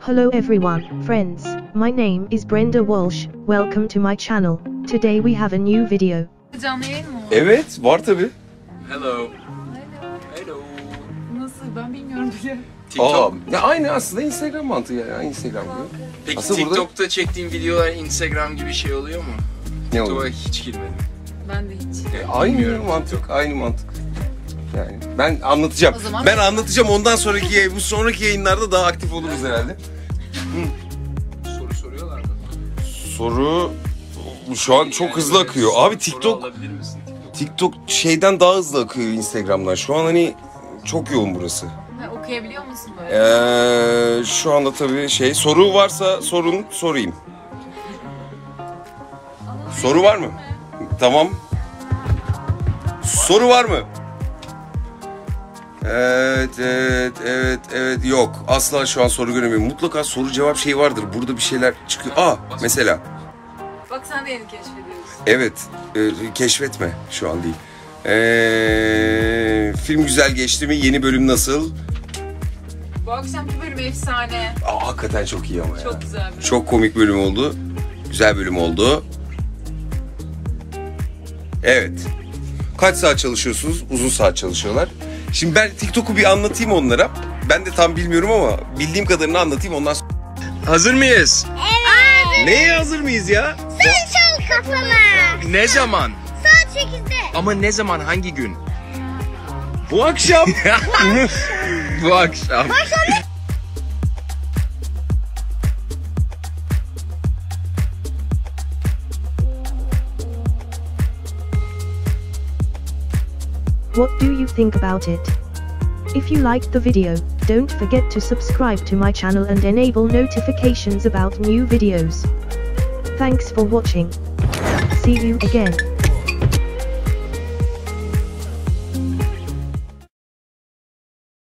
Hello everyone, friends. My name is Brenda Walsh. Welcome to my channel. Today we have a new video. Canlı yayın mı o? Evet, var tabi. Hello. Hello. Nasıl? Ben bilmiyorum bile. TikTok. Ya aynı aslında Instagram mantığı yani. Aynı Instagram gibi. Peki Aslında TikTok'ta çektiğin videolar Instagram gibi şey oluyor mu? Ne TikTok'a oluyor? hiç girmedim. Ben de hiç. Aynı Bilmiyorum. mantık, aynı mantık. Yani ben anlatacağım. O zaman Ben anlatacağım. Ondan sonraki bu sonraki yayınlarda daha aktif oluruz herhalde. Soru soruyorlar mı? Soru şu an çok hızlı akıyor. Abi Soru TikTok alabilir misin TikTok? TikTok şeyden daha hızlı akıyor Instagram'dan. Şu an hani çok yoğun burası. Ha, okuyabiliyor musun böyle? Şu anda tabii soru varsa sorayım. Soru var mı? Tamam. Soru var mı? Evet. Yok. Asla şu an soru göremiyorum. Mutlaka soru cevap şeyi vardır. Burada bir şeyler çıkıyor. Mesela. Bak sen de yeni keşfediyorsun. Evet. Keşfetme. Şu an değil. Film güzel geçti mi? Yeni bölüm nasıl? Bu akşamki bölüm efsane. Hakikaten çok iyi ama ya. Çok güzel bir bölüm. Çok komik bölüm oldu. Güzel bölüm oldu. Evet. Kaç saat çalışıyorsunuz? Uzun saat çalışıyorlar. Şimdi ben TikTok'u bir anlatayım onlara. Ben de tam bilmiyorum ama bildiğim kadarını anlatayım ondan sonra. Hazır mıyız? Evet. Neye hazır mıyız ya? Sen çal kafama. Ne zaman? Saat 8'de. Ama ne zaman, hangi gün? Bu akşam. Bu akşam. What do you think about it? If you liked the video, don't forget to subscribe to my channel and enable notifications about new videos. Thanks for watching. See you again.